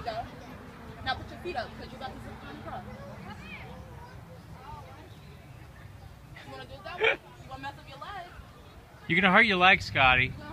you go. Now put your feet up because you're about to zip on across. You want to do it that way? You want to mess up your legs? You're going to hurt your leg, Scotty.